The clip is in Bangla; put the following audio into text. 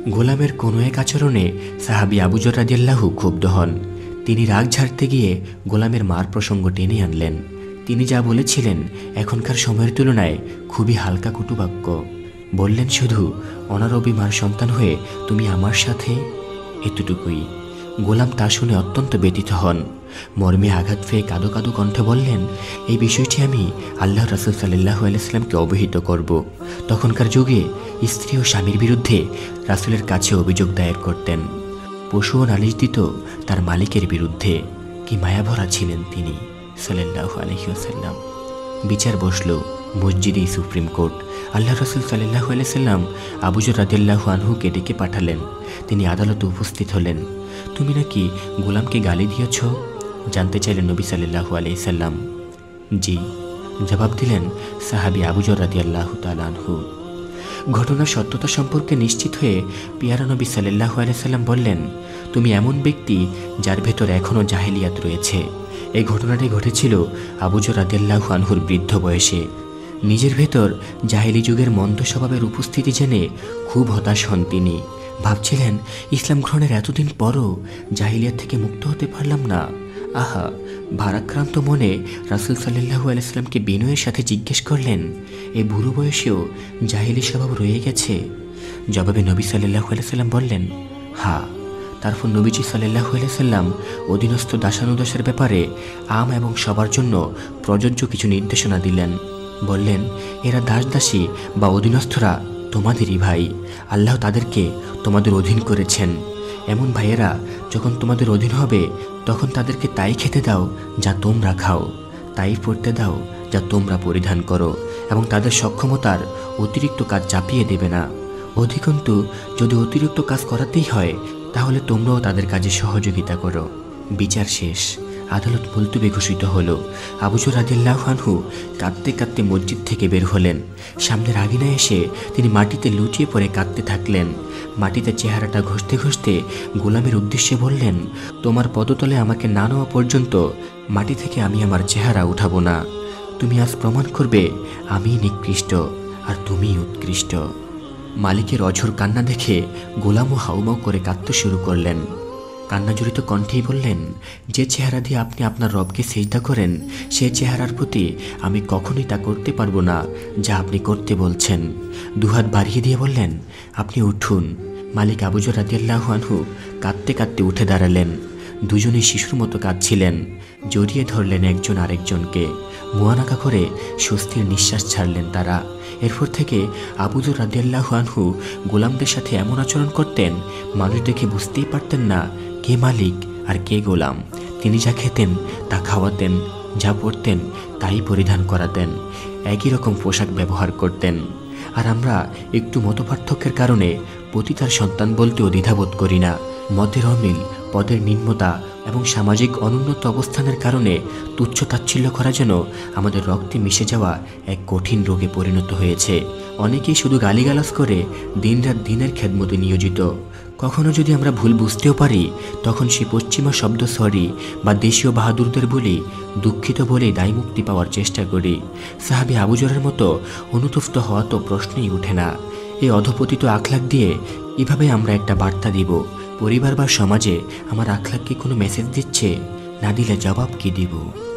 গোলামের কোনো এক আচরণে সাহাবী আবু যর রাদিয়াল্লাহু ক্ষুব্ধ হন। তিনি রাগ ঝাড়তে গিয়ে গোলামের মার প্রসঙ্গ টেনে আনলেন। তিনি যা বলেছিলেন এখনকার সময়ের তুলনায় খুবই হালকা কটুবাক্য। বললেন, শুধু অনারবি মার সন্তান হয়ে তুমি আমার সাথে, এতটুকুই। গোলাম তা শুনে অত্যন্ত ব্যথিত হন। মর্মে আঘাত পেয়ে কাঁদো কাঁদো কণ্ঠে বললেন, এই বিষয়টি আমি আল্লাহ রাসূল সাল্লাল্লাহু আলাইহি ওয়াসাল্লামকে অবহিত করব। তখনকার যুগে স্ত্রী ও স্বামীর বিরুদ্ধে রাসূলের কাছে অভিযোগ দায়ের করতেন। পশুও নালিশ দিত তার মালিকের বিরুদ্ধে। কি মায়াভরা ছিলেন তিনি সাল্লাল্লাহু আলাইহি ওয়াসাল্লাম। বিচার বসল মসজিদে সুপ্রিম কোর্ট। আল্লাহ রাসূল সাল্লাল্লাহু আলাইহি ওয়াসাল্লাম আবু যর রাদিয়াল্লাহু আনহুকে ডেকে পাঠালেন। তিনি আদালতে উপস্থিত হলেন। তুমি নাকি গোলামকে গালি দিয়েছ? জানতে চাইলেন নবী সাল্লাল্লাহু আলাইহি সাল্লাম। জি, জবাব দিলেন সাহাবী আবু যর রাদিয়াল্লাহু তাআলা আনহু। ঘটনার সত্যতা সম্পর্কে নিশ্চিত হয়ে পিয়ারা নবী সাল্লাল্লাহু আলাইহি সাল্লাম বললেন, তুমি এমন ব্যক্তি যার ভেতর এখনও জাহেলিয়াত রয়েছে। এই ঘটনাটি ঘটেছিল আবু যর রাদিয়াল্লাহু আনহুর বৃদ্ধ বয়সে। নিজের ভেতর জাহেলি যুগের মন্দ স্বভাবের উপস্থিতি জেনে খুব হতাশ হন তিনি। ভাবছিলেন, ইসলাম গ্রহণের এতদিন পরও জাহিলিয়াত থেকে মুক্ত হতে পারলাম না। আহা! ভারাক্রান্ত মনে রাসূল সাল্লাল্লাহু আলাইহি সাল্লামকে বিনয়ের সাথে জিজ্ঞেস করলেন, এই বুড়ো বয়সেও জাহিলি স্বভাব রয়ে গেছে? জবাবে নবী সাল্লাল্লাহু আলাইহি সাল্লাম বললেন, হ্যাঁ। তারপর নবীজি সাল্লাল্লাহু আলাইহি সাল্লাম অধীনস্থ দাসানুদাসের ব্যাপারে আম এবং সবার জন্য প্রযোজ্য কিছু নির্দেশনা দিলেন। বললেন, এরা দাস দাসী বা অধীনস্থরা তোমাদেরই ভাই। আল্লাহ তাদেরকে তোমাদের অধীন করেছেন। এমন ভাইয়েরা যখন তোমাদের অধীন হবে তখন তাদেরকে তাই খেতে দাও যা তোমরা খাও, তাই পড়তে দাও যা তোমরা পরিধান করো, এবং তাদের সক্ষমতার অতিরিক্ত কাজ চাপিয়ে দেবে না। অধিকন্তু যদি অতিরিক্ত কাজ করাতেই হয় তাহলে তোমরাও তাদের কাজে সহযোগিতা করো। বিচার শেষ। আদালত মুলতবি ঘোষিত হলো। আবু যর রাদিয়াল্লাহু আনহু কাঁদতে কাঁদতে মসজিদ থেকে বের হলেন। সামনের আঙিনায় এসে তিনি মাটিতে লুটিয়ে পড়ে কাঁদতে থাকলেন। মাটিতে চেহারাটা ঘষতে ঘষতে গোলামের উদ্দেশ্যে বললেন, তোমার পদতলে আমাকে না নেওয়া পর্যন্ত মাটি থেকে আমি আমার চেহারা উঠাবো না। তুমি আজ প্রমাণ করবে আমি নিকৃষ্ট আর তুমি উৎকৃষ্ট। মালিকের অঝোর কান্না দেখে গোলামও হাউমাউ করে কাঁদতে শুরু করলেন। কান্নাজড়িত কণ্ঠেই বললেন, যে চেহারা দিয়ে আপনি আপনার রবকে সিজদা করেন সেই চেহারার প্রতি আমি কখনোই তা করতে পারবো না যা আপনি করতে বলছেন। দুহাত বাড়িয়ে দিয়ে বললেন, আপনি উঠুন। মালিক আবু যর রাদিয়াল্লাহু আনহু কাঁদতে কাঁদতে উঠে দাঁড়ালেন। দুজনেই শিশুর মতো কাঁদছিলেন। জড়িয়ে ধরলেন একজন আরেকজনকে। মুয়ানাকা করে স্বস্তির নিঃশ্বাস ছাড়লেন তারা। এরপর থেকে আবু যর রাদিয়াল্লাহু আনহু গোলামদের সাথে এমন আচরণ করতেন, মানুষ দেখে বুঝতেই পারতেন না কে মালিক আর কে গোলাম। তিনি যা খেতেন তা খাওয়াতেন, যা পরতেন তাই পরিধান করাতেন, একই রকম পোশাক ব্যবহার করতেন। আর আমরা একটু মতপার্থক্যের কারণে পতিতার সন্তান বলতেও দ্বিধাবোধ করি না। মতের অমিল, পদের নিম্নতা এবং সামাজিক অনুন্নত অবস্থানের কারণে তুচ্ছ তাচ্ছিল্য করা যেন আমাদের রক্তে মিশে যাওয়া এক কঠিন রোগে পরিণত হয়েছে। অনেকেই শুধু গালিগালাজ করে দিনরাত দিনের খেদমতে নিয়োজিত। কখনো যদি আমরা ভুল বুঝতেও পারি তখন সে পশ্চিমা শব্দ সরি বা দেশীয় বাহাদুরদের বলি দুঃখিত বলে দায় মুক্তি পাওয়ার চেষ্টা করি। সাহাবী আবু যরের মতো অনুতপ্ত হওয়া তো প্রশ্নই ওঠে না। এই অধপতিত আখলাক দিয়ে এভাবে আমরা একটা বার্তা দিব, পরিবার বা সমাজে আমার আখলাক কি কোনো মেসেজ দিচ্ছে? না দিলে জবাব কি দিব?